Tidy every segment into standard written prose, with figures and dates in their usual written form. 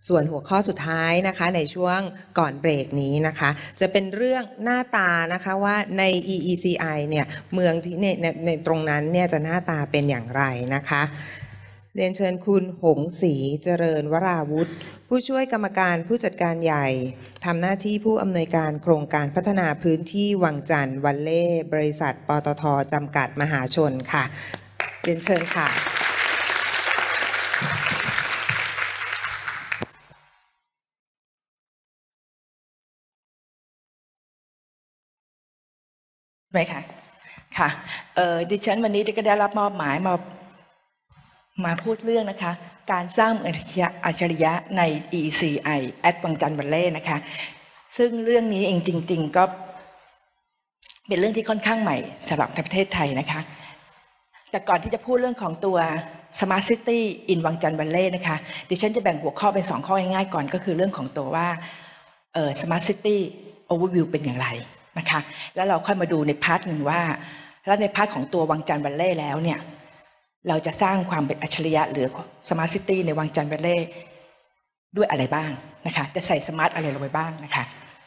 ส่วนหัวข้อสุดท้ายนะคะในช่วงก่อนเบรกนี้นะคะจะเป็นเรื่องหน้าตานะคะว่าใน EECI เนี่ยเมืองที่ในตรงนั้นเนี่ยจะหน้าตาเป็นอย่างไรนะคะเรียนเชิญคุณหงศรีเจริญวราวุธผู้ช่วยกรรมการผู้จัดการใหญ่ทำหน้าที่ผู้อำนวยการโครงการพัฒนาพื้นที่วังจันทร์วัลเล่บริษัทปตท.จำกัดมหาชนค่ะเรียนเชิญค่ะไหมคะค่ะดิฉันวันนี้ก็ได้รับมอบหมายมาพูดเรื่องนะคะการสร้างอัจฉริยะใน EECI แอดวังจันทร์วัลเล่นะคะซึ่งเรื่องนี้เองจริงๆก็เป็นเรื่องที่ค่อนข้างใหม่สำหรับประเทศไทยนะคะแต่ก่อนที่จะพูดเรื่องของตัว Smart City in วังจันทร์วัลเล่นะคะดิฉันจะแบ่งหัวข้อเป็น2ข้อง่ายๆก่อนก็คือเรื่องของตัวว่าSmart City Overview เป็นอย่างไรนะคะแล้วเราค่อยมาดูในพาร์ทหนึ่งว่าแล้วในพาร์ทของตัววังจันทร์วัลเล่แล้วเนี่ยเราจะสร้างความเป็นอัจฉริยะหรือ Smart City ในวังจันทร์วัลเล่ด้วยอะไรบ้างนะคะจะใส่สมาร์ทอะไรลงไปบ้างนะคะ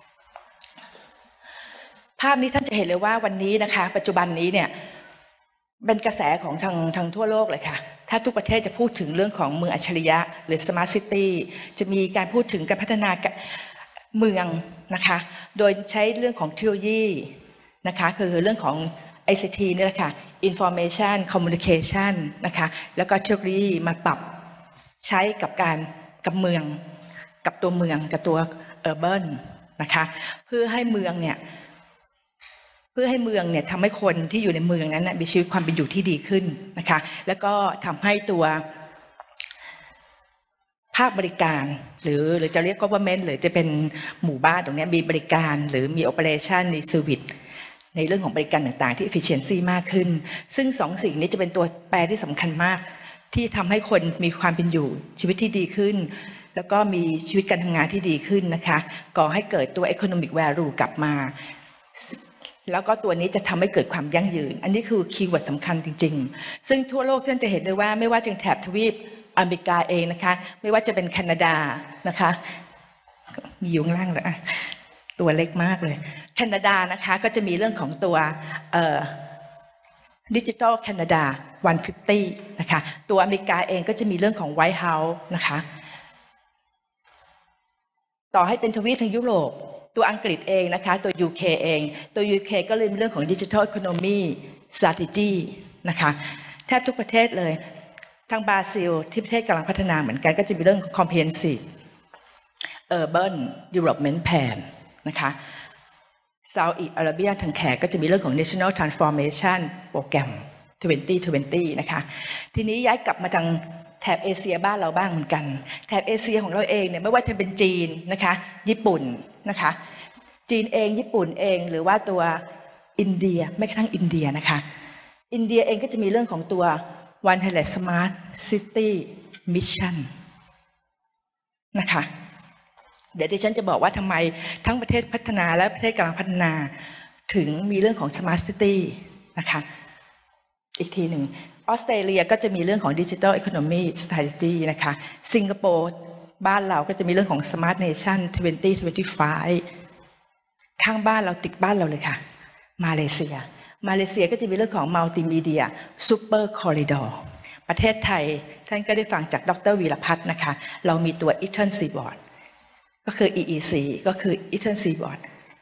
ภาพนี้ท่านจะเห็นเลยว่าวันนี้นะคะปัจจุบันนี้เนี่ยเป็นกระแสของทางทั่วโลกเลยค่ะถ้าทุกประเทศจะพูดถึงเรื่องของเมืองอัจฉริยะหรือ Smart City จะมีการพูดถึงการพัฒนาเมืองนะคะโดยใช้เรื่องของเทคโนโลยีนะคะคือเรื่องของ ICT นี่แหละค่ะ Information Communication นะคะแล้วก็เทคโนโลยีมาปรับใช้กับเมืองกับตัวเมืองกับตัว Urban นะคะเพื่อให้เมืองเนี่ยทำให้คนที่อยู่ในเมืองนั้นมีชีวิตความเป็นอยู่ที่ดีขึ้นนะคะแล้วก็ทำให้ตัวภาคบริการหรือจะเรียก government หรือจะเป็นหมู่บ้านตรงนี้มีบริการหรือมี operation มี service ในเรื่องของบริการต่างๆที่ efficiency มากขึ้นซึ่ง2สิ่งนี้จะเป็นตัวแปรที่สำคัญมากที่ทำให้คนมีความเป็นอยู่ชีวิตที่ดีขึ้นแล้วก็มีชีวิตการทำงานที่ดีขึ้นนะคะก่อให้เกิดตัว economic value กลับมาแล้วก็ตัวนี้จะทำให้เกิดความยั่งยืนอันนี้คือคีย์เวิร์ดสำคัญจริงๆซึ่งทั่วโลกท่านจะเห็นได้ว่าไม่ว่าจะแถบทวีปอเมริกาเองนะคะไม่ว่าจะเป็นแคนาดานะคะมีอยู่ข้างล่างเลยตัวเล็กมากเลยแคนาดานะคะก็จะมีเรื่องของตัวDigital Canada 150นะคะตัวอเมริกาเองก็จะมีเรื่องของ White House นะคะต่อให้เป็นทวีปทางยุโรปตัวอังกฤษเองนะคะตัว UK เองตัว UK ก็เลยมีเรื่องของ Digital Economy Strategy นะคะแทบทุกประเทศเลยทางบราซิลที่ประเทศกำลังพัฒนาเหมือนกันก็จะมีเรื่อง Comprehensive Urban Development Plan นะคะซาอุดิอาระเบียทางแขกก็จะมีเรื่องของ National Transformation Program 2020นะคะทีนี้ย้ายกลับมาทางแถบเอเชียบ้านเราบ้างเหมือนกันแถบเอเชียของเราเองเนี่ยไม่ว่าจะเป็นจีนนะคะญี่ปุ่นนะคะจีนเองญี่ปุ่นเองหรือว่าตัวอินเดียแม้กระทั่งอินเดียนะคะอินเดียเองก็จะมีเรื่องของตัวOne Highlight Smart City Mission นะคะเดี๋ยวดิฉันจะบอกว่าทำไมทั้งประเทศพัฒนาและประเทศกำลังพัฒนาถึงมีเรื่องของ Smart City นะคะอีกทีหนึ่งออสเตรเลียก็จะมีเรื่องของ Digital Economy Strategy นะคะสิงคโปร์บ้านเราก็จะมีเรื่องของ Smart Nation 2025ข้างบ้านเราติดบ้านเราเลยค่ะมาเลเซียก็จะมีเรื่องของ Multimedia Super Corridor ประเทศไทยท่านก็ได้ฟังจากดร.วีรพัฒน์นะคะเรามีตัว Eastern Seaboard ก็คือ EEC ก็คือ Eastern Seaboard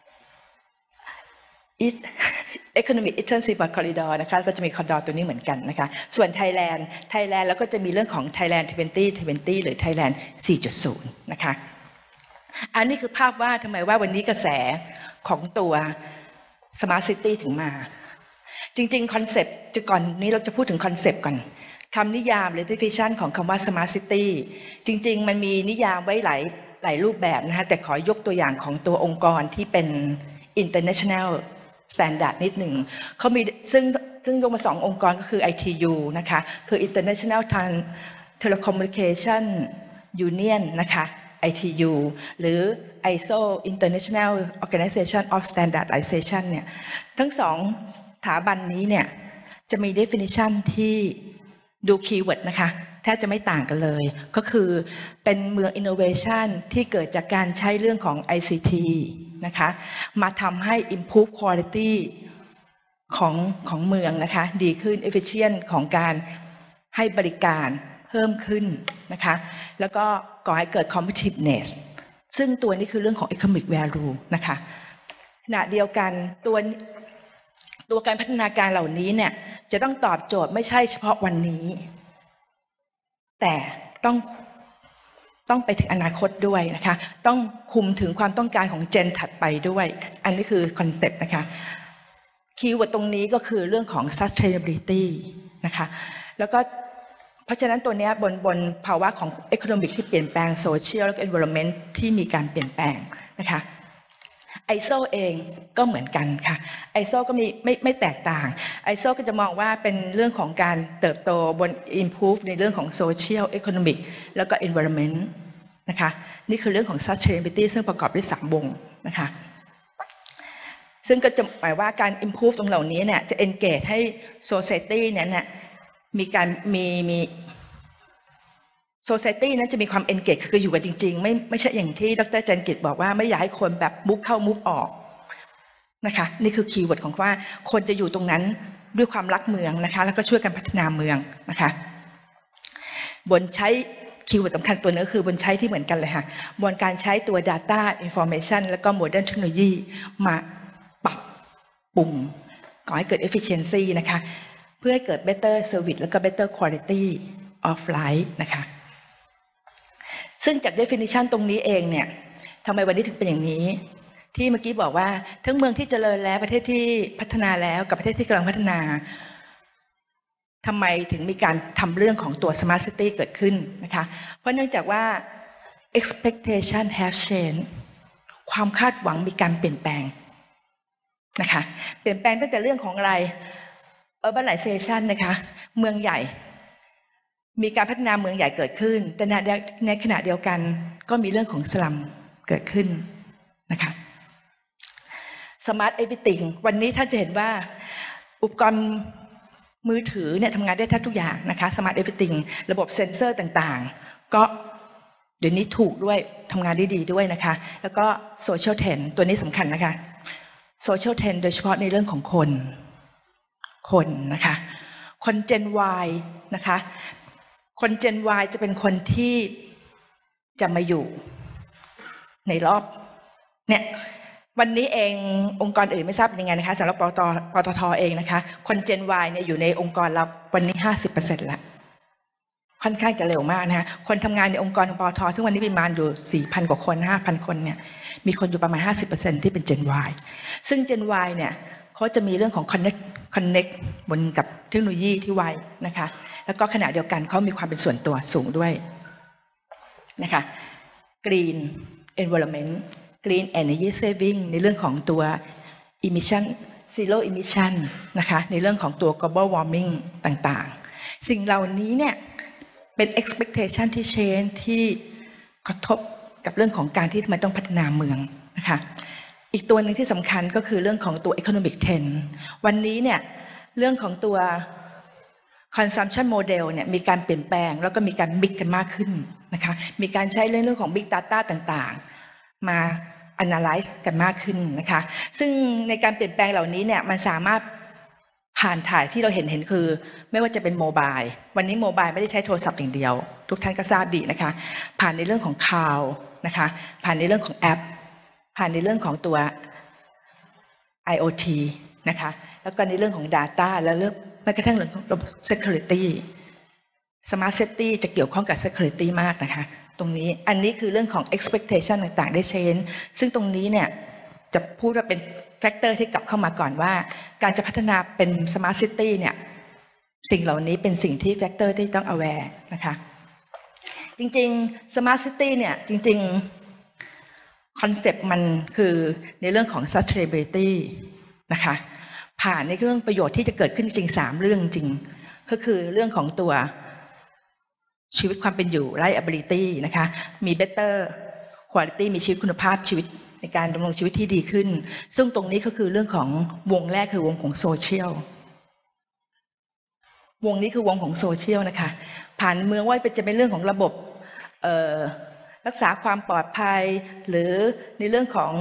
Economic Eastern Seaboard Corridor นะคะก็จะมีคอริดอร์ตัวนี้เหมือนกันนะคะส่วนไทยแลนด์แล้วก็จะมีเรื่องของ Thailand 2020 หรือ Thailand 4.0 นะคะอันนี้คือภาพว่าทำไมว่าวันนี้กระแสของตัว Smart City ถึงมาจริงๆคอนเซปต์ก่อนนี้เราจะพูดถึงคอนเซปต์ก่อนคำนิยามหรือ definition ของคำว่า Smart City จริงๆมันมีนิยามไว้หลายรูปแบบนะคะแต่ขอยกตัวอย่างของตัวองค์กรที่เป็น international standard นิดหนึ่งเขามีซึ่งยกมา2องค์กรก็คือ ITU นะคะคือ International Telecommunication Union นะคะ ITU หรือ ISO International Organization of Standardization เนี่ยทั้ง2สถาบันนี้เนี่ยจะมี definition ที่ดูคีย์เวิร์ดนะคะทบจะไม่ต่างกันเลยก็คือเป็นเมือง innovation ที่เกิดจากการใช้เรื่องของ ICT นะคะมาทำให้ improve quality ของเมืองนะคะดีขึ้น efficient ของการให้บริการเพิ่มขึ้นนะคะแล้วก็ก่อให้เกิด competitiveness ซึ่งตัวนี้คือเรื่องของ economic value นะคะขณะเดียวกันตัวการพัฒนาการเหล่านี้เนี่ยจะต้องตอบโจทย์ไม่ใช่เฉพาะวันนี้แต่ต้องไปถึงอนาคตด้วยนะคะต้องคุมถึงความต้องการของเจนถัดไปด้วยอันนี้คือคอนเซ็ปต์นะคะคีย์เวิร์ดตรงนี้ก็คือเรื่องของ sustainability นะคะแล้วก็เพราะฉะนั้นตัวนี้บนภาวะของ economic ที่เปลี่ยนแปลง social และ environment ที่มีการเปลี่ยนแปลงนะคะISO เองก็เหมือนกันค่ะ ISO ก็ไม่แตกต่าง ISO ก็จะมองว่าเป็นเรื่องของการเติบโตบน improve ในเรื่องของ social economic แล้วก็ environment นะคะนี่คือเรื่องของ sustainability ซึ่งประกอบด้วย3วงนะคะซึ่งก็จะหมายว่าการ improve ตรงเหล่านี้เนี่ยจะ engage ให้ society เนี่ยมีการมี society นั้นจะมีความ engage คืออยู่กันจริงๆไม่ใช่อย่างที่ดร.จันกิจบอกว่าไม่อยากให้คนแบบมุกเข้ามุกออกนะคะนี่คือคีย์เวิร์ดของว่าคนจะอยู่ตรงนั้นด้วยความรักเมืองนะคะแล้วก็ช่วยกันพัฒนาเมืองนะคะบนใช้คีย์เวิร์ดสำคัญตัวนึงก็คือบนใช้ที่เหมือนกันเลยค่ะบนการใช้ตัว data information แล้วก็ modern technology มาปรับปรุงก่อให้เกิด efficiency นะคะเพื่อให้เกิด better service แล้วก็ better quality of life นะคะซึ่งจาก definition ตรงนี้เองเนี่ยทำไมวันนี้ถึงเป็นอย่างนี้ที่เมื่อกี้บอกว่าทั้งเมืองที่เจริญแล้วประเทศที่พัฒนาแล้วกับประเทศที่กำลังพัฒนาทำไมถึงมีการทำเรื่องของตัว smart city เกิดขึ้นนะคะเพราะเนื่องจากว่า expectation have changed ความคาดหวังมีการเปลี่ยนแปลงนะคะเปลี่ยนแปลงตั้งแต่เรื่องของอะไร urbanization นะคะเมืองใหญ่มีการพัฒนาเมืองใหญ่เกิดขึ้นแต่ในขณะเดียวกันก็มีเรื่องของสลัมเกิดขึ้นนะคะ Smart Everything วันนี้ท่านจะเห็นว่าอุปกรณ์มือถือเนี่ยทำงานได้แทบทุกอย่างนะคะ Smart Everything ระบบเซ็นเซอร์ต่างๆก็เดี๋ยวนี้ถูกด้วยทำงานได้ดีด้วยนะคะแล้วก็ Social Trend ตัวนี้สำคัญนะคะ Social Trend โดยเฉพาะในเรื่องของคนนะคะคน Gen Y นะคะคน Gen Y จะเป็นคนที่จะมาอยู่ในรอบเนี่ยวันนี้เององค์กรอื่นไม่ทราบยังไงนะคะสำหรับปตท.เองนะคะคน Gen Y เนี่ยอยู่ในองค์กรเราวันนี้ 50% แล้วค่อนข้างจะเร็วมากนะคะคนทำงานในองค์กรปตท.ซึ่งวันนี้ประมาณอยู่ 4,000 กว่าคน 5,000 คนเนี่ยมีคนอยู่ประมาณ 50% ที่เป็น Gen Y ซึ่ง Gen Y เนี่ยเขาจะมีเรื่องของ connect บนกับเทคโนโลยีที่ไวนะคะแล้วก็ขณะเดียวกันเขามีความเป็นส่วนตัวสูงด้วยนะคะ Green Environment Green Energy Saving ในเรื่องของตัว Emission Zero Emission นะคะในเรื่องของตัว Global Warming ต่างๆสิ่งเหล่านี้เนี่ยเป็น expectation ที่ change ที่กระทบกับเรื่องของการที่มันต้องพัฒนาเมืองนะคะอีกตัวหนึ่งที่สำคัญก็คือเรื่องของตัว economic trend วันนี้เนี่ยเรื่องของตัว consumption model เนี่ยมีการเปลี่ยนแปลงแล้วก็มีการ mix กันมากขึ้นนะคะมีการใช้เรื่องของ big data ต่างๆมา analyze กันมากขึ้นนะคะซึ่งในการเปลี่ยนแปลงเหล่านี้เนี่ยมันสามารถผ่านถ่ายที่เราเห็นคือไม่ว่าจะเป็นโมบายวันนี้โมบายไม่ได้ใช้โทรศัพท์อย่างเดียวทุกท่านก็ทราบดีนะคะผ่านในเรื่องของคลาวด์นะคะผ่านในเรื่องของแอปผ่านในเรื่องของตัว IoT นะคะแล้วก็ในเรื่องของ Data และเรื่องแม้กระทั่งเรื่องของ Security Smart City จะเกี่ยวข้องกับ Security มากนะคะตรงนี้อันนี้คือเรื่องของ expectation ต่างๆได้ change ซึ่งตรงนี้เนี่ยจะพูดว่าเป็นแฟกเตอร์ที่กลับเข้ามาก่อนว่าการจะพัฒนาเป็น Smart City เนี่ยสิ่งเหล่านี้เป็นสิ่งที่แฟกเตอร์ที่ต้อง aware นะคะจริงๆ Smart City เนี่ยจริงๆคอนเซปต์มันคือในเรื่องของ sustainability นะคะผ่านในเรื่องประโยชน์ที่จะเกิดขึ้นจริง3เรื่องจริงก็คือเรื่องของตัวชีวิตความเป็นอยู่ liability นะคะมี better quality มีชีวิตคุณภาพชีวิตในการดำรงชีวิตที่ดีขึ้นซึ่งตรงนี้ก็คือเรื่องของวงแรกคือวงของโซเชียลวงนี้คือวงของโซเชียลนะคะผ่านเมืองว่าจะเป็นเรื่องของระบบรักษาความปลอดภัยหรือในเรื่องของ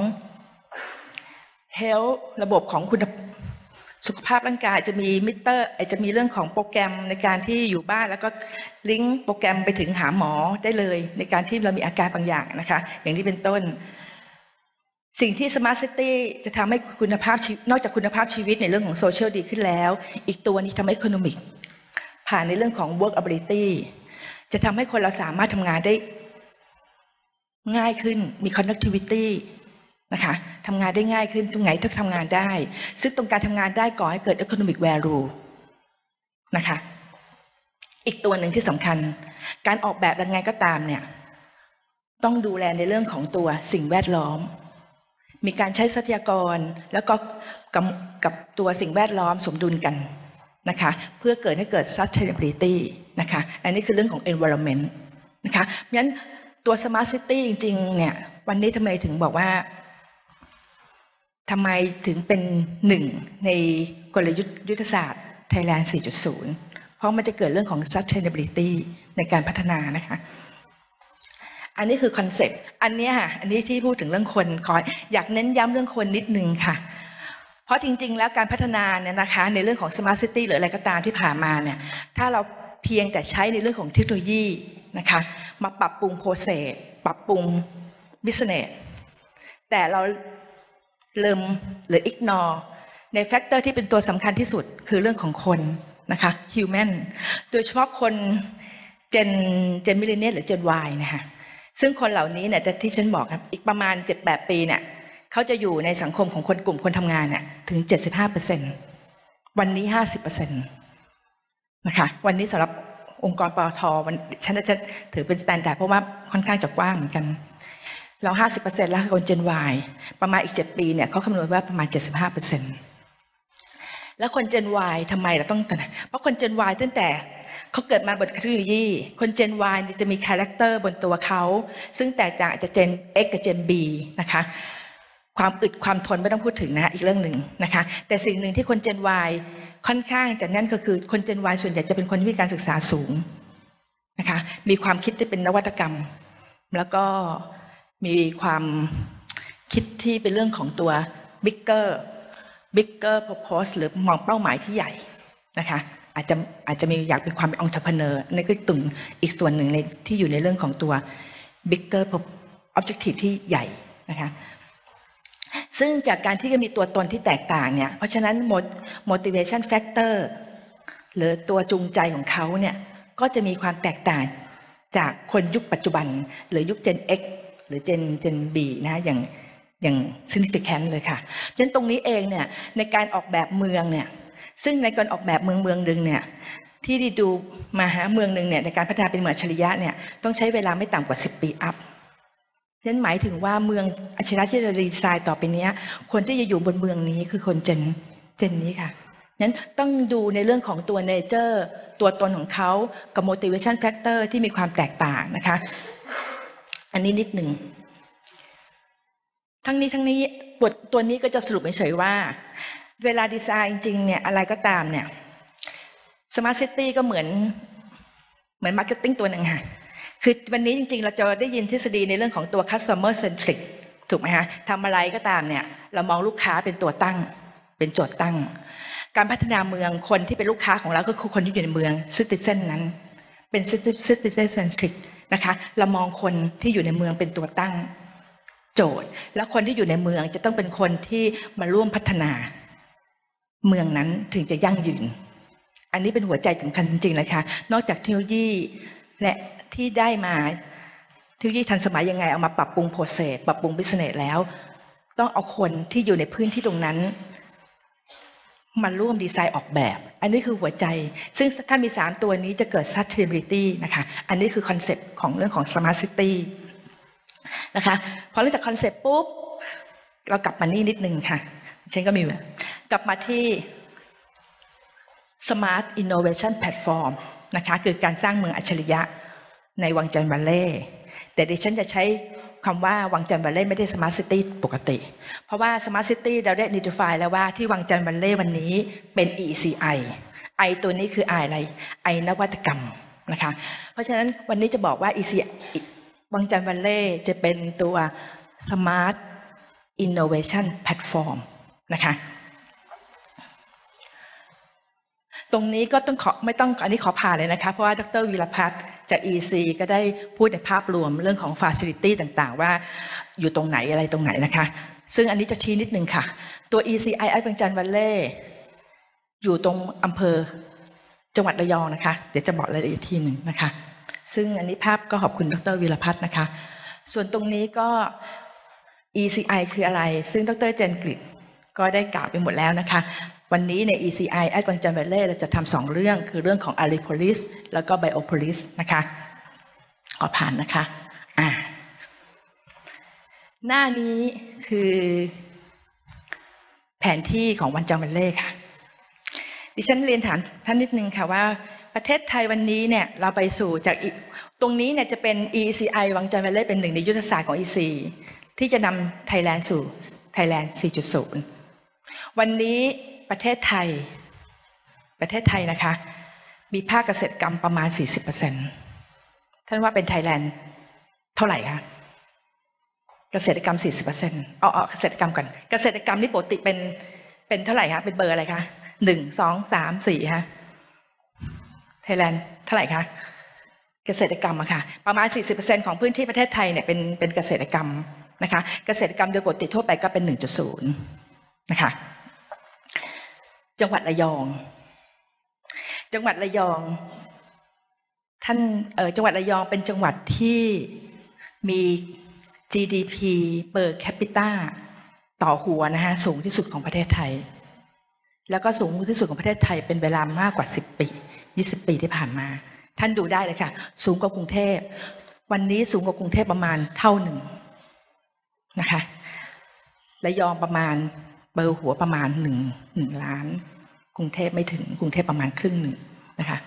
health ระบบของคุณสุขภาพร่างกายจะมีมิเตอร์จะมีเรื่องของโปรแกรมในการที่อยู่บ้านแล้วก็ลิงก์โปรแกรมไปถึงหาหมอได้เลยในการที่เรามีอาการบางอย่างนะคะอย่างที่เป็นต้นสิ่งที่ Smart City จะทำให้คุณภาพชีวิตนอกจากคุณภาพชีวิตในเรื่องของโซเชียลดีขึ้นแล้วอีกตัวนี้ทำให้ Economic ผ่านในเรื่องของ Workability จะทำให้คนเราสามารถทำงานได้ง่ายขึ้นมี Connectivity นะคะทำงานได้ง่ายขึ้นตรงไหนถ้าทำงานได้ซึ่งตรงการทำงานได้ก่อให้เกิด Economic Value นะคะอีกตัวหนึ่งที่สำคัญการออกแบบยังไงก็ตามเนี่ยต้องดูแลในเรื่องของตัวสิ่งแวดล้อมมีการใช้ทรัพยากรแล้วก็กับตัวสิ่งแวดล้อมสมดุลกันนะคะเพื่อเกิดให้เกิด sustainability นะคะอันนี้คือเรื่องของ environment นะคะงั้นตัว smart city จริงๆเนี่ยวันนี้ทำไมถึงบอกว่าทำไมถึงเป็นหนึ่งในกลยุทธศาสตร์ Thailand 4.0 เพราะมันจะเกิดเรื่องของ sustainability ในการพัฒนานะคะอันนี้คือคอนเซ็ปต์อันนี้ค่ะอันนี้ที่พูดถึงเรื่องคนอยากเน้นย้ำเรื่องคนนิดนึงค่ะเพราะจริงๆแล้วการพัฒนาเนี่ยนะคะในเรื่องของ Smart City หรืออะไรก็ตามที่ผ่านมาเนี่ยถ้าเราเพียงแต่ใช้ในเรื่องของเทคโนโลยีนะคะมาปรับปรุง process ปรับปรุง business แต่เราลืมหรือ ignore ในแฟกเตอร์ที่เป็นตัวสำคัญที่สุดคือเรื่องของคนนะคะ human โดยเฉพาะคนเจนมิลเลนเนียลหรือ Gen Y นะคะซึ่งคนเหล่านี้เนี่ยที่ฉันบอกครับอีกประมาณ 7-8 ปีเนี่ยเขาจะอยู่ในสังคมของคนกลุ่มคนทำงานเนี่ยถึง 75% วันนี้ 50% นะคะวันนี้สำหรับองค์กรปตท.ฉันจะถือเป็นสแตนดาร์ดเพราะว่าค่อนข้างจะกว้างเหมือนกันเรา 50% แล้วคน Gen Y ประมาณอีก7ปีเนี่ยเขาคำนวณว่าประมาณ 75% แล้วคน Gen Y ทำไมเราต้องเพราะคน Gen Y ตั้งแต่เขาเกิดมาบนเทคโนโลยีคน Gen Y จะมีคาแรคเตอร์บนตัวเขาซึ่งแตกต่างจาก Gen X กับ Gen B นะคะความอึดความทนไม่ต้องพูดถึงนะอีกเรื่องหนึ่งนะคะแต่สิ่งหนึ่งที่คน Gen Y ค่อนข้างจะนั่นก็คือคน Gen Y ส่วนใหญ่จะเป็นคนที่มีการศึกษาสูงนะคะมีความคิดที่เป็นนวัตกรรมแล้วก็มีความคิดที่เป็นเรื่องของตัว bigger purpose หรือมองเป้าหมายที่ใหญ่นะคะอาจจะมีอยากเป็นความเป็น entrepreneur นั่นคือตุ่มอีกส่วนหนึ่งในที่อยู่ในเรื่องของตัว bigger objective ที่ใหญ่นะคะซึ่งจากการที่จะมีตัวตนที่แตกต่างเนี่ยเพราะฉะนั้น motivation factor หรือตัวจูงใจของเขาเนี่ยก็จะมีความแตกต่างจากคนยุคปัจจุบันหรือยุค Gen X หรือ Gen B นะอย่าง significant เลยค่ะฉะนั้นตรงนี้เองเนี่ยในการออกแบบเมืองเนี่ยซึ่งในการออกแบบเมืองหนึ่งเนี่ยที่ดูมาหาเมืองหนึ่งเนี่ยในการพัฒนาเป็นเมืองอัจฉริยะเนี่ยต้องใช้เวลาไม่ต่ำกว่า10 ปีอัพนั่นหมายถึงว่าเมืองอัจฉริยะที่เราดีไซน์ต่อไปนี้คนที่จะอยู่บนเมืองนี้คือคนเจนนี้ค่ะนั้นต้องดูในเรื่องของตัวเนเจอร์ตัวตนของเขากับ motivation factor ที่มีความแตกต่างนะคะอันนี้นิดหนึ่งทั้งนี้บทตัวนี้ก็จะสรุปเฉยๆว่าเวลาดีไซน์จริงๆเนี่ยอะไรก็ตามเนี่ย Smart City ก็เหมือน marketing ตัวหนึ่งค่ะคือวันนี้จริงๆเราจะได้ยินทฤษฎีในเรื่องของตัว customer centric ถูกไหมคะทำอะไรก็ตามเนี่ยเรามองลูกค้าเป็นตัวตั้งเป็นโจทย์ตั้งการพัฒนาเมืองคนที่เป็นลูกค้าของเราก็คือคนที่อยู่ในเมือง citizen นั้นเป็น citizen centric นะคะเรามองคนที่อยู่ในเมืองเป็นตัวตั้งโจทย์แล้วคนที่อยู่ในเมืองจะต้องเป็นคนที่มาร่วมพัฒนาเมืองนั้นถึงจะยั่งยืนอันนี้เป็นหัวใจสำคัญจริงๆเลยค่ะนอกจากเทคโนโลยีและที่ได้มาเทคโนโลยีทันสมัยยังไงเอามาปรับปรุงโปรเซสปรับปรุงบิสเนสแล้วต้องเอาคนที่อยู่ในพื้นที่ตรงนั้นมาร่วมดีไซน์ออกแบบอันนี้คือหัวใจซึ่งถ้ามี3ตัวนี้จะเกิด sustainability นะคะอันนี้คือคอนเซ็ปต์ของเรื่องของ smart city นะคะพอเริ่มจากคอนเซ็ปต์ปุ๊บเรากลับมานี่นิดนึงค่ะฉันก็มีแบบกลับมาที่ smart innovation platform นะคะคือการสร้างเมืองอัจฉริยะในวังจันทร์วัลเล่แต่ดิฉันจะใช้คำว่าวังจันทร์วัลเล่ไม่ได้ smart city ปกติเพราะว่า smart city เราได้ identify แล้วว่าที่วังจันทร์วัลเล่วันนี้เป็น ECI ไอตัวนี้คือไออะไรไอนวัตกรรมนะคะเพราะฉะนั้นวันนี้จะบอกว่า ECI วังจันทร์วัลเล่จะเป็นตัว Smart Innovation Platform นะคะตรงนี้ก็ต้องไม่ต้องอันนี้ขอผ่านเลยนะคะเพราะว่าดร.วีรพัฒน์จาก EC ก็ได้พูดในภาพรวมเรื่องของ Facility ต่างๆว่าอยู่ตรงไหนอะไรตรงไหนนะคะซึ่งอันนี้จะชี้นิดนึงค่ะตัว ECI วังจันทร์วัลเล่อยู่ตรงอำเภอจังหวัดระยองนะคะเดี๋ยวจะบอกรายละเอียดทีหนึ่งนะคะซึ่งอันนี้ภาพก็ขอบคุณดร.วีรพัฒน์นะคะส่วนตรงนี้ก็ ECI คืออะไรซึ่งดร.เจนกฤษก็ได้กล่าวไปหมดแล้วนะคะวันนี้ใน ECI วังจันทร์วัลเล่เราจะทำ2เรื่องคือเรื่องของ Areopolis แล้วก็ Biopolis นะคะขอผ่านนะคะหน้านี้คือแผนที่ของวังจันทร์วัลเล่ค่ะดิฉันเรียนถามท่านนิดนึงค่ะว่าประเทศไทยวันนี้เนี่ยเราไปสู่จากตรงนี้เนี่ยจะเป็น ECI วังจันทร์วัลเล่เป็นหนึ่งในยุทธศาสตร์ของ EC ที่จะนำไทยแลนด์สู่ไทยแลนด์ 4.0 วันนี้ประเทศไทยนะคะมีภาคเกษตรกรรมประมาณ 40% ท่านว่าเป็นไทยแลนด์เท่าไหร่คะเกษตรกรรม 40% เกษตรกรรมก่อนเกษตรกรรมนี่ปกติเป็นเท่าไหร่คะเป็นเบอร์อะไรคะ1 2 3 4ฮะไทยแลนด์เท่าไหร่คะเกษตรกรรมอะค่ะประมาณ 40% ของพื้นที่ประเทศไทยเนี่ยเป็นเกษตรกรรมนะคะเกษตรกรรมโดยปกติทั่วไปก็เป็น 1.0 นะคะจังหวัดระยองท่านจังหวัดระยองเป็นจังหวัดที่มี GDP per capita ต่อหัวนะคะสูงที่สุดของประเทศไทยแล้วก็สูงที่สุดของประเทศไทยเป็นเวลามากกว่า10 ปี20 ปีที่ผ่านมาท่านดูได้เลยค่ะสูงกว่ากรุงเทพวันนี้สูงกว่ากรุงเทพประมาณเท่าหนึ่งนะคะระยองประมาณเบอร์หัวประมาณ1 ล้านกรุงเทพไม่ถึงกรุงเทพประมาณครึ่งหนึ่งนะคะ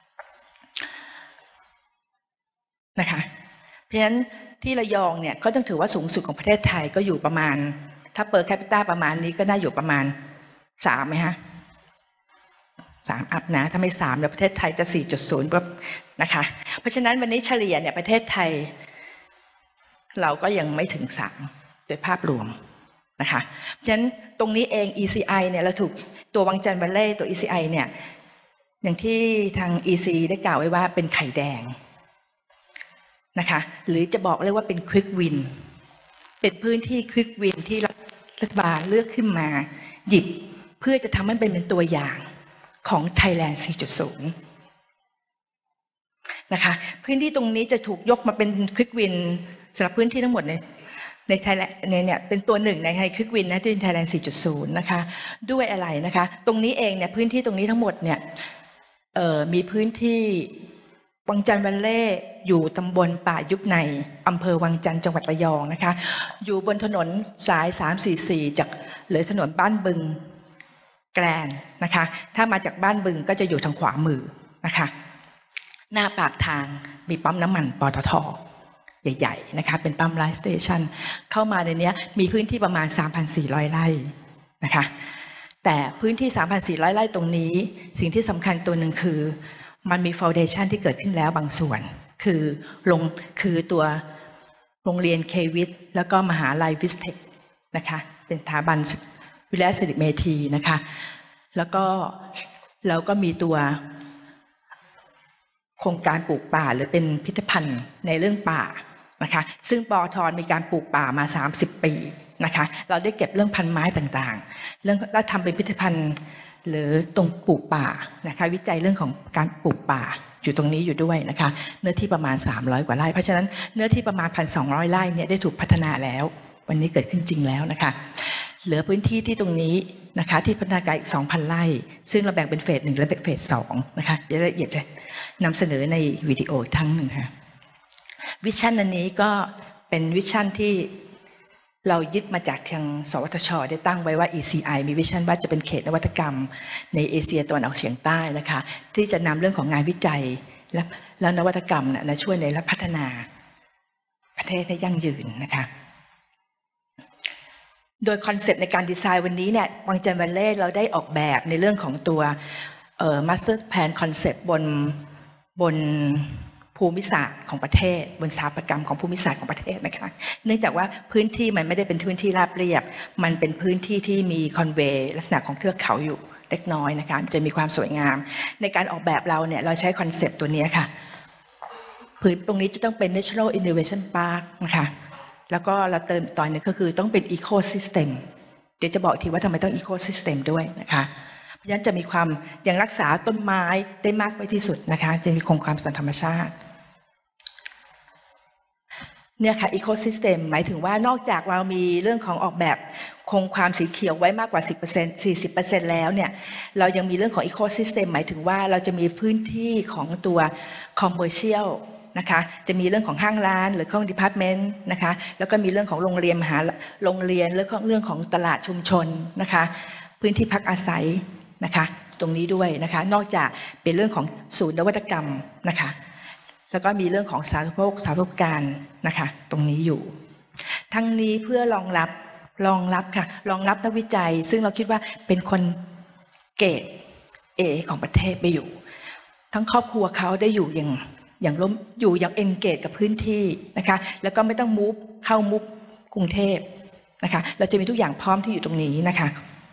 เพราะฉะนั้นที่ระยองเนี่ยก็ต้องถือว่าสูงสุดของประเทศไทยก็อยู่ประมาณถ้าเปอร์แคปิตาประมาณนี้ก็น่าอยู่ประมาณ3ไหมฮะ3อัพนะถ้าไม่3แล้วประเทศไทยจะ 4.0 ปุ๊บนะคะเพราะฉะนั้นวันนี้เฉลี่ยเนี่ยประเทศไทยเราก็ยังไม่ถึง3โดยภาพรวมนะคะเพราะฉะนั้นตรงนี้เอง ECI เนี่ยเราถูกตัววังจันทร์วัลเล่ตัว ECI เนี่ยอย่างที่ทาง EC ได้กล่าวไว้ว่าเป็นไข่แดงนะคะหรือจะบอกเลยว่าเป็น Quick Win เป็นพื้นที่ Quick Win ที่รัฐบาลเลือกขึ้นมาหยิบเพื่อจะทำให้เป็นตัวอย่างของ Thailand 4.0 นะคะพื้นที่ตรงนี้จะถูกยกมาเป็น Quick Win สำหรับพื้นที่ทั้งหมดในไทยเนี่ยเป็นตัวหนึ่งในไทย Quick Win นะที่เป็น Thailand 4.0 นะคะด้วยอะไรนะคะตรงนี้เองเนี่ยพื้นที่ตรงนี้ทั้งหมดเนี่ยมีพื้นที่วังจันทร์วัลเล่อยู่ตำบลป่ายุบในอำเภอวังจันทร์จังหวัดระยองนะคะอยู่บนถนนสาย344จากเลยถนนบ้านบึงแกลนนะคะถ้ามาจากบ้านบึงก็จะอยู่ทางขวามือนะคะหน้าปากทางมีปั๊มน้ำมันปตท.ใหญ่ๆนะคะเป็นปั๊มไลฟ์สเตชันเข้ามาในนี้มีพื้นที่ประมาณ 3,400 ไร่นะคะแต่พื้นที่ 3,400 ไร่ตรงนี้สิ่งที่สำคัญตัวหนึ่งคือมันมีฟาวเดชันที่เกิดขึ้นแล้วบางส่วนคือตัวโรงเรียนเควิทแล้วก็มหาลัยวิสเทคนะคะเป็นสถาบันวิทยาศิริเมธีนะคะแล้วก็มีตัวโครงการปลูกป่าหรือเป็นพิพิธภัณฑ์ในเรื่องป่านะคะซึ่งปอทมีการปลูกป่ามา30 ปีนะคะเราได้เก็บเรื่องพันไม้ต่างๆแล้วทำเป็นพิพิธภัณฑ์หรือตรงปลูกป่านะคะวิจัยเรื่องของการปลูกป่าอยู่ตรงนี้อยู่ด้วยนะคะเนื้อที่ประมาณ300 กว่าไร่เพราะฉะนั้นเนื้อที่ประมาณ 1,200 ไร่เนี่ยได้ถูกพัฒนาแล้ววันนี้เกิดขึ้นจริงแล้วนะคะเหลือพื้นที่ที่ตรงนี้นะคะที่พัฒนาการอีก 2,000 ไร่ซึ่งเราแบ่งเป็นเฟส1และเฟส2นะคะเดี๋ยวละเอียดจะนำเสนอในวิดีโอทั้งหนึ่งค่ะวิชั่นอันนี้ก็เป็นวิชั่นที่เรายึดมาจากทางสวทช.ได้ตั้งไว้ว่า ECI มีวิชั่นว่าจะเป็นเขตนวัตกรรมในเอเชียตะวันออกเฉียงใต้นะคะที่จะนำเรื่องของงานวิจัยและนวัตกรรมนะช่วยในพัฒนาประเทศให้ยั่งยืนนะคะโดยคอนเซปต์ในการดีไซน์วันนี้เนี่ยวังจันทร์วัลเล่เราได้ออกแบบในเรื่องของตัวMaster Plan Concept บนภูมิศาสตร์ของประเทศบนสถาปัตยกรรมของภูมิศาสตร์ของประเทศนะคะเนื่องจากว่าพื้นที่มันไม่ได้เป็นพื้นที่ราบเรียบมันเป็นพื้นที่ที่มีคอนเวย์ลักษณะของเทือกเขาอยู่เล็กน้อยนะคะจะมีความสวยงามในการออกแบบเราเนี่ยเราใช้คอนเซปต์ตัวนี้ค่ะพื้นตรงนี้จะต้องเป็น National Innovation Park นะคะแล้วก็เราเติมต่อหนึ่งก็คือต้องเป็น Ecosystem เดี๋ยวจะบอกทีว่าทำไมต้อง Ecosystem ด้วยนะคะเพราะฉะนั้นจะมีความยังรักษาต้นไม้ได้มากไว้ที่สุดนะคะจะมีคงความสัมพันธ์ธรรมชาติเนี่ยค่ะ Ecosystem หมายถึงว่านอกจากเรามีเรื่องของออกแบบคงความสีเขียวไว้มากกว่า 10% 40% แล้วเนี่ยเรายังมีเรื่องของ Ecosystem หมายถึงว่าเราจะมีพื้นที่ของตัว Commercial นะคะจะมีเรื่องของห้างร้านหรือของ Department นะคะแล้วก็มีเรื่องของโรงเรียนโรงเรียนแล้วก็เรื่องของตลาดชุมชนนะคะพื้นที่พักอาศัยนะคะตรงนี้ด้วยนะคะนอกจากเป็นเรื่องของศูนย์นวัตกรรมนะคะแล้วก็มีเรื่องของสาธารณูปการนะคะตรงนี้อยู่ทั้งนี้เพื่อรองรับค่ะรองรับนักวิจัยซึ่งเราคิดว่าเป็นคนเกรด A ของประเทศไปอยู่ทั้งครอบครัวเขาได้อยู่อย่างร่วมอยู่อย่างเอนเกจกับพื้นที่นะคะแล้วก็ไม่ต้องมูฟเข้ามุฟกรุงเทพนะคะเราจะมีทุกอย่างพร้อมที่อยู่ตรงนี้นะคะ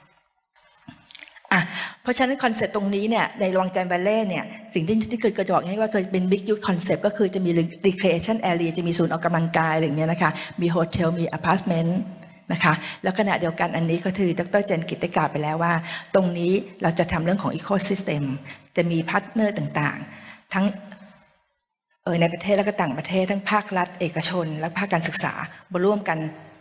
เพราะฉะนั้นคอนเซ็ปต์ตรงนี้เนี่ยในวังจันทร์ Valley เนี่ยสิ่งที่เคยจะบอกให้ว่าเคยเป็น Big Youth Concept ก็คือจะมี Recreation Area จะมีศูนย์ออกกำลังกายอะไรอย่างเงี้ยนะคะมีโฮเทลมีอพาร์ตเมนต์นะคะแล้วขณะเดียวกันอันนี้ก็คือดร.เจนกิตได้กล่าวไปแล้วว่าตรงนี้เราจะทำเรื่องของ Ecosystem จะมีพาร์ทเนอร์ต่างๆทั้งในประเทศและก็ต่างประเทศทั้งภาครัฐเอกชนและภาคการศึกษามาร่วมกัน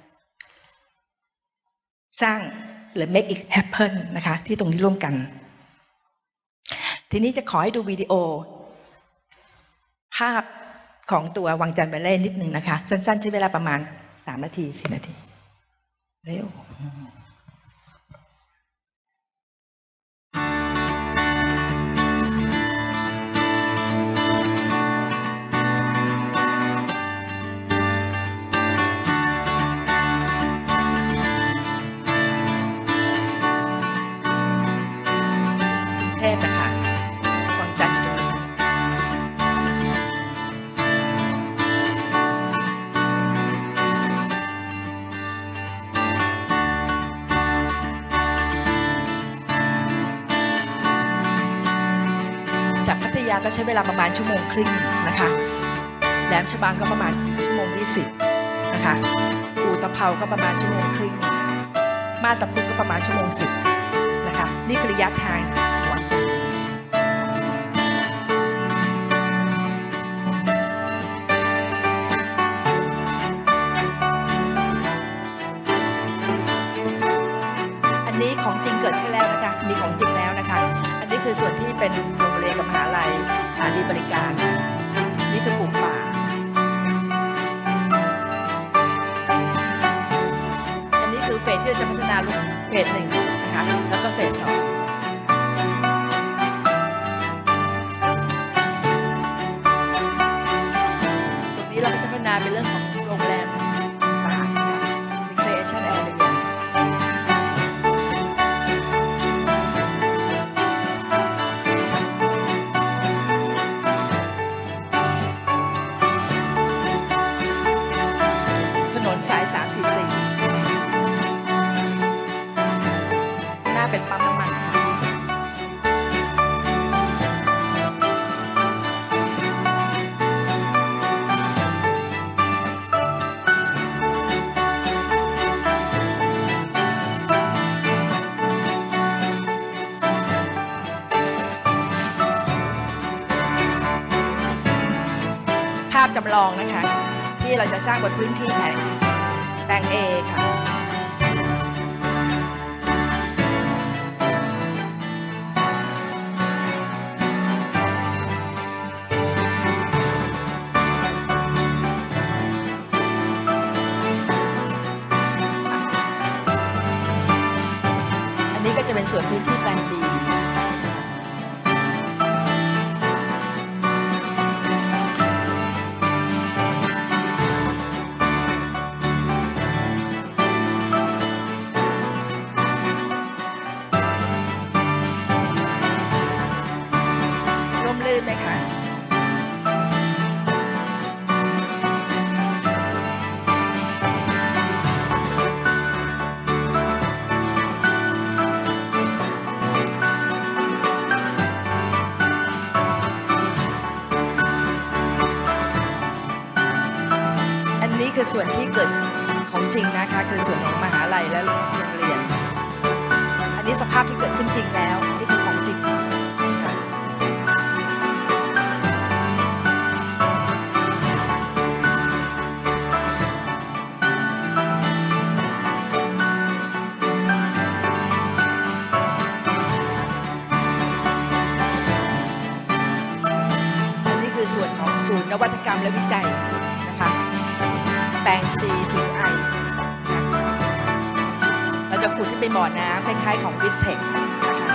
สร้างหรือ make it happen นะคะที่ตรงนี้ร่วมกันทีนี้จะขอให้ดูวิดีโอภาพของตัววังจันทร์ Valley นิดนึงนะคะสั้นๆใช้เวลาประมาณ3 นาที 4 นาทีเร็วก็ใช้เวลาประมาณ1.5 ชั่วโมงนะคะแหลมฉบังก็ประมาณ1.20 ชั่วโมงนะคะอู่ตะเภาก็ประมาณ1.5 ชั่วโมงมาตาพุธก็ประมาณ1.10 ชั่วโมงนะคะนี่คือระยะทางวังจันทร์อันนี้ของจริงเกิดขึ้นแล้วนะคะมีของจริงแล้วนะคะอันนี้คือส่วนที่เป็นโรงเรียนกับมหาลัยสถานีบริการนี่คือปลูกป่าอันนี้คือเฟสที่เราจะพัฒนาลูกเฟส1นะคะแล้วก็เฟส2ตรงนี้เราก็จะพัฒนาเป็นเรื่องของโรงแรมป่า Recreation Areaสาย344หน้าเป็นปั๊มน้ำมันภาพจำลองนะคะที่เราจะสร้างบนพื้นที่แปลง A ค่ะอันนี้ก็จะเป็นส่วนพื้นที่แปลง Bไหมคะคือส่วนที่เกิดของจริงนะคะคือส่วนของมหาลัยและโรงเรียนอันนี้สภาพที่เกิดขึ้นจริงแล้วนี่คือของจริงค่ะอันนี้คือส่วนของศูนย์นวัตกรรมและวิจัยนะคะแปลง C ถึง I เราจะขุดที่เป็นบ่อน้ำคล้ายๆของวิสเทคนะคะ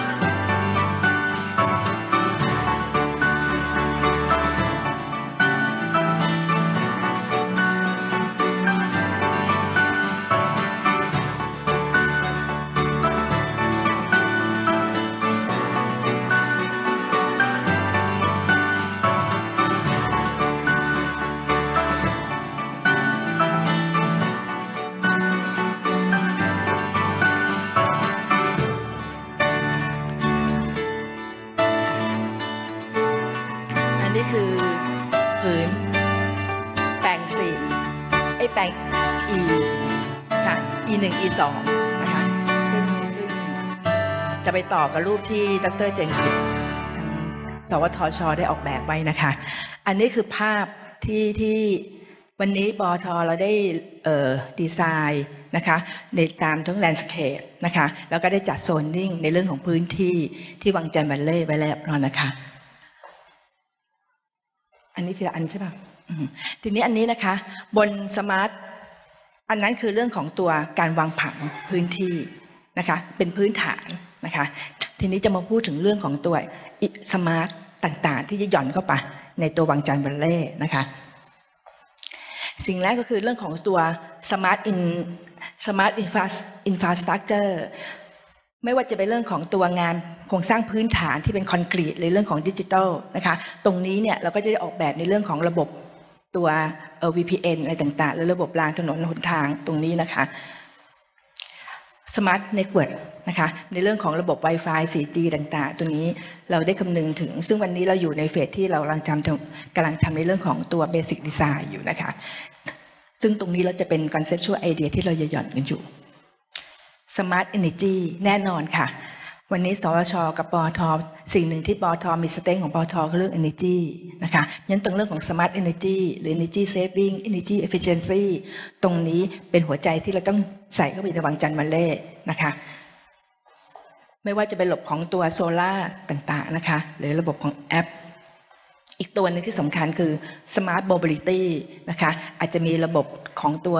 นี่คือผืนแปลง 4แปลง E ค่ะ E1 E2 นะคะซึ่งจะไปต่อกับรูปที่ดร.เจงกิจสวทช.ได้ออกแบบไว้นะคะอันนี้คือภาพที่วันนี้ปท.เราได้ดีไซน์นะคะในตามทั้งแลนด์สเคปนะคะแล้วก็ได้จัดโซนนิ่งในเรื่องของพื้นที่ที่วังจันทร์บัลเล่ไว้แล้วนะคะอันนี้ทีละอันใช่ป่ะทีนี้อันนี้นะคะบนสมาร์ทอันนั้นคือเรื่องของตัวการวางผังพื้นที่นะคะเป็นพื้นฐานนะคะทีนี้จะมาพูดถึงเรื่องของตัวสมาร์ทต่างๆที่จะหย่อนเข้าไปในตัววังจันทร์บัลเล่นะคะสิ่งแรกก็คือเรื่องของตัว smart infrastructure ไม่ว่าจะเป็นเรื่องของตัวงานโครงสร้างพื้นฐานที่เป็นคอนกรีตหรือเรื่องของดิจิทัลนะคะตรงนี้เนี่ยเราก็จะได้ออกแบบในเรื่องของระบบตัวVPN อะไรต่างๆหรือระบบรางถนนหนทางตรงนี้นะคะ Smart Network นะคะในเรื่องของระบบ Wi-Fi 4G ต่างๆตัวนี้เราได้คำนึงถึงซึ่งวันนี้เราอยู่ในเฟสที่เรากำลังทำในเรื่องของตัว Basic Design อยู่นะคะซึ่งตรงนี้เราจะเป็น Conceptual Idea ที่เราจะหย่อนกันอยู่Smart Energy แน่นอนค่ะวันนี้สวช.กับปท.สิ่งหนึ่งที่ปท.มีสเต็งของปท.คือเรื่อง Energy นะคะงั้นตรงเรื่องของ Smart Energy หรือ Energy Saving Energy Efficiency ตรงนี้เป็นหัวใจที่เราต้องใส่เข้าไปในวังจันทร์บัลเล่นะคะไม่ว่าจะเป็นระบบของตัวโซล่าต่างๆนะคะหรือระบบของแอปอีกตัวนึงที่สำคัญคือ Smart Mobility นะคะอาจจะมีระบบของตัว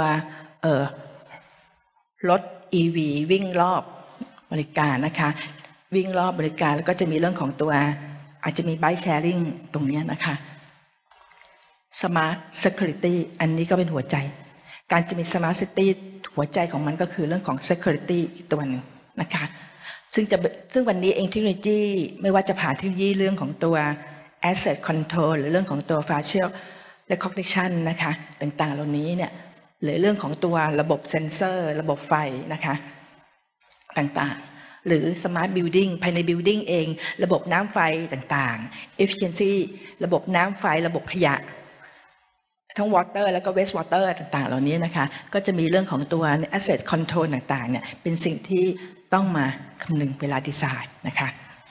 รถEV วิ่งรอบบริการนะคะวิ่งรอบบริการแล้วก็จะมีเรื่องของตัวอาจจะมี bike sharing ตรงนี้นะคะ Smart Security อันนี้ก็เป็นหัวใจการจะมี Smart City หัวใจของมันก็คือเรื่องของ Security อีกตัวหนึ่งนะคะซึ่งวันนี้เองเทคโนโลยีไม่ว่าจะผ่านเทคโนโลยีเรื่องของตัว Asset Control หรือเรื่องของตัว Facial Recognition นะคะต่างๆเหล่านี้เนี่ยหรือเรื่องของตัวระบบเซ็นเซอร์ระบบไฟนะคะต่างๆหรือ Smart Building ภายใน Building เองระบบน้ำไฟต่างๆ Efficiency ระบบน้ำไฟระบบขยะทั้ง Water แล้วก็ Waste Water ต่างๆเหล่านี้นะคะก็จะมีเรื่องของตัว Asset Control ต่างๆเนี่ยเป็นสิ่งที่ต้องมาคำนึงเวลาดีไซน์นะคะ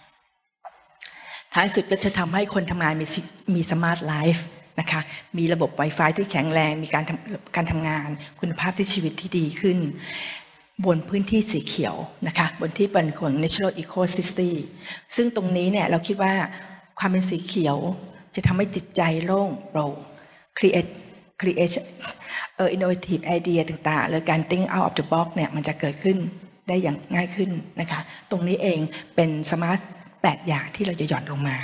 ท้ายสุดก็จะทำให้คนทำงานมี Smart Lifeนะคะมีระบบ Wi-Fi ที่แข็งแรงมีการทำงานคุณภาพที่ชีวิตที่ดีขึ้นบนพื้นที่สีเขียวนะคะบนที่เป็นของ Natural Ecosystem ซึ่งตรงนี้เนี่ยเราคิดว่าความเป็นสีเขียวจะทำให้จิตใจโล่งโปร่ง creation innovative idea ต่างๆหรือการ think out of the box เนี่ยมันจะเกิดขึ้นได้อย่างง่ายขึ้นนะคะตรงนี้เองเป็น Smart 8 อย่างที่เราจะหย่อนลงมา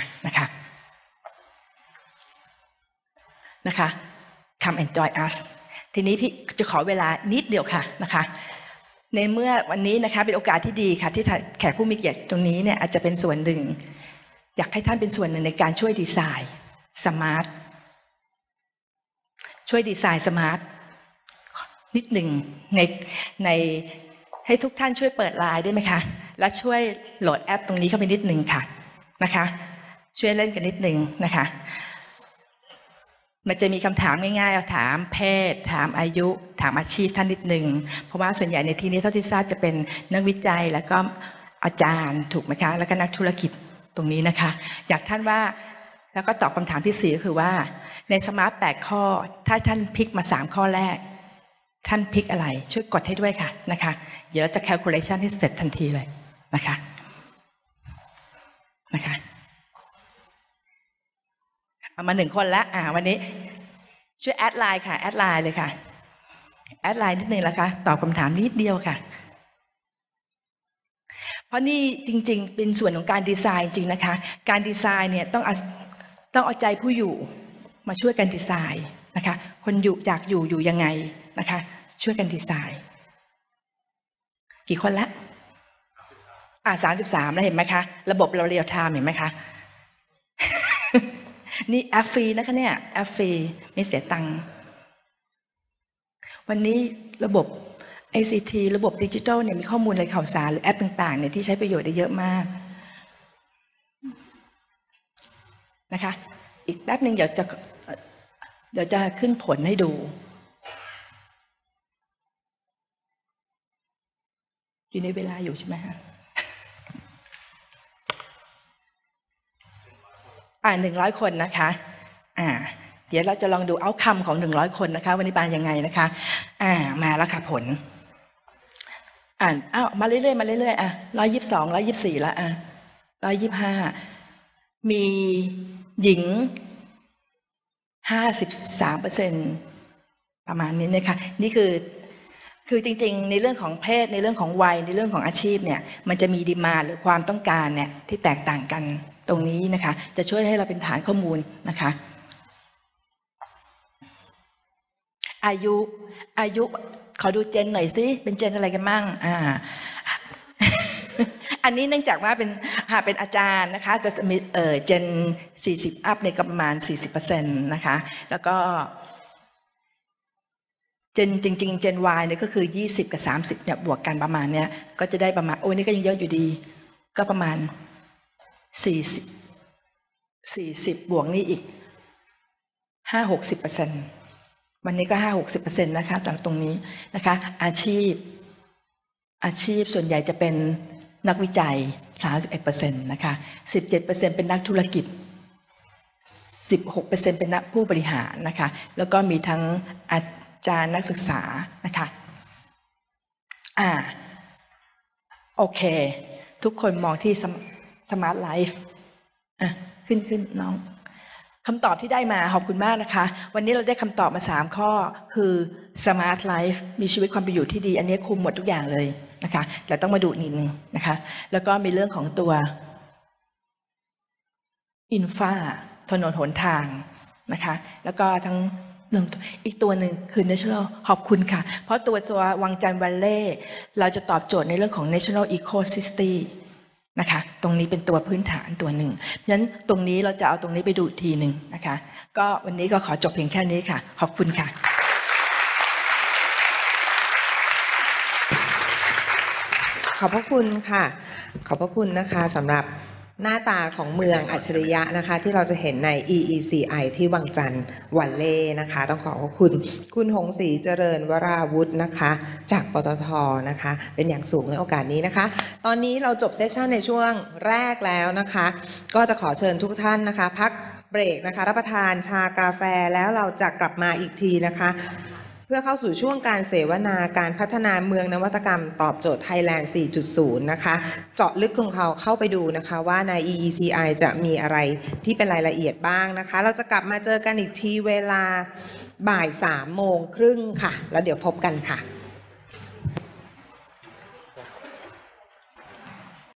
นะคะ Come and join us ทีนี้พี่จะขอเวลานิดเดียวค่ะนะคะในเมื่อวันนี้นะคะเป็นโอกาสที่ดีค่ะที่แขกผู้มีเกียรติตรงนี้เนี่ยอาจจะเป็นส่วนหนึ่งอยากให้ท่านเป็นส่วนหนึ่งในการช่วยดีไซน์สมาร์ทช่วยดีไซน์สมาร์ทนิดหนึ่งในให้ทุกท่านช่วยเปิดไลน์ได้ไหมคะและช่วยโหลดแอปตรงนี้เข้าไปนิดหนึ่งค่ะนะคะช่วยเล่นกันนิดหนึ่งนะคะมันจะมีคำถามง่ายๆถามเพศถามอายุถามอาชีพท่านนิดนึงเพราะว่าส่วนใหญ่ในที่นี้เท่าที่ทราบจะเป็นนักวิจัยแล้วก็อาจารย์ถูกไหมคะแล้วก็นักธุรกิจตรงนี้นะคะอยากท่านว่าแล้วก็ตอบคำถามที่4ก็คือว่าในสมาร์ท8ข้อถ้าท่านพลิกมา3ข้อแรกท่านพลิกอะไรช่วยกดให้ด้วยค่ะนะคะเดี๋ยวเราจะ calculation ให้เสร็จทันทีเลยนะคะเอามา1คนละวันนี้ช่วยแอดไลน์ค่ะแอดไลน์เลยค่ะแอดไลน์นิดนึงละคะตอบคำถามนิดเดียวค่ะเพราะนี่จริงๆเป็นส่วนของการดีไซน์จริงนะคะการดีไซน์เนี่ยต้องเอาใจผู้อยู่มาช่วยกันดีไซน์นะคะคนอยู่อยากอยู่ยังไงนะคะช่วยกันดีไซน์กี่คนละ33แล้วเห็นไหมคะระบบเราเรียลไทม์เห็นไหมคะนี่แอปฟรีนะคะเนี่ยแอปฟรีไม่เสียตังค์วันนี้ระบบ ICT ระบบดิจิทัลเนี่ยมีข้อมูลอะไรข่าวสารหรือแอปต่างๆเนี่ยที่ใช้ประโยชน์ได้เยอะมากนะคะอีกแป๊บนึงเดี๋ยวจะขึ้นผลให้ดูอยู่ในเวลาอยู่ใช่ไหมคะ100 คนนะคะเดี๋ยวเราจะลองดูเอาท์คัมของ100 คนนะคะวันนี้ปานยังไงนะคะมาแล้วค่ะผลมาเรื่อยๆมาเรื่อยๆ122 124แล้ว125มีหญิง53%ประมาณนี้นะคะนี่คือจริงๆในเรื่องของเพศในเรื่องของวัยในเรื่องของอาชีพเนี่ยมันจะมีดีมานด์หรือความต้องการเนี่ยที่แตกต่างกันตรงนี้นะคะจะช่วยให้เราเป็นฐานข้อมูลนะคะอายุขอดูเจนหน่อยสิเป็นเจนอะไรกันมั่งอันนี้เนื่องจากว่าเป็นอาจารย์นะคะจะมีเจน40อัพในประมาณ 40% นะคะแล้วก็เจนจริงๆเจน Y เนี่ยก็คือ20กับ30เนี่ยบวกกันประมาณเนี้ยก็จะได้ประมาณนี่ก็ยังเยอะอยู่ดีก็ประมาณ40บวกนี่อีก50-60%วันนี้ก็50-60%นะคะสำหรับตรงนี้นะคะอาชีพส่วนใหญ่จะเป็นนักวิจัย 31% นะคะ 17% เป็นนักธุรกิจ 16% เป็นนักผู้บริหารนะคะแล้วก็มีทั้งอาจารย์นักศึกษานะคะโอเคทุกคนมองที่สมาร์ทไลฟ์ขึ้นน้องคำตอบที่ได้มาขอบคุณมากนะคะวันนี้เราได้คำตอบมา3ข้อคือ Smart Life มีชีวิตความเป็นอยู่ที่ดีอันนี้คุมหมดทุกอย่างเลยนะคะแต่ต้องมาดูนิดนึงนะคะแล้วก็มีเรื่องของตัวInfra ถนนหนทางนะคะแล้วก็ทั้งอีกตัวหนึ่งคือ National ขอบคุณค่ะเพราะตัววังจันทร์วัลเล่เราจะตอบโจทย์ในเรื่องของ National Ecosystemนะคะตรงนี้เป็นตัวพื้นฐานตัวหนึ่งเพราะฉะนั้นตรงนี้เราจะเอาตรงนี้ไปดูทีหนึ่งนะคะก็วันนี้ก็ขอจบเพียงแค่นี้ค่ะขอบคุณค่ะขอบพระคุณค่ะขอบพระคุณนะคะสำหรับหน้าตาของเมืองอัจฉริยะนะคะที่เราจะเห็นใน EECI ที่วังจันทร์วัลเล่นะคะต้องขอบคุณคุณหงศรีเจริญวราวุฒินะคะจากปตท.นะคะเป็นอย่างสูงในโอกาสนี้นะคะตอนนี้เราจบเซสชันในช่วงแรกแล้วนะคะก็จะขอเชิญทุกท่านนะคะพักเบรกนะคะรับประทานชากาแฟแล้วเราจะกลับมาอีกทีนะคะเพื่อเข้าสู่ช่วงการเสวนาการพัฒนาเมืองนวัตกรรมตอบโจทย์ Thailand 4.0 นะคะเจาะลึกลงเข้าไปดูนะคะว่าใน EECI จะมีอะไรที่เป็นรายละเอียดบ้างนะคะเราจะกลับมาเจอกันอีกทีเวลาบ่าย 3:30 น.ค่ะแล้วเดี๋ยวพบกันค่ะ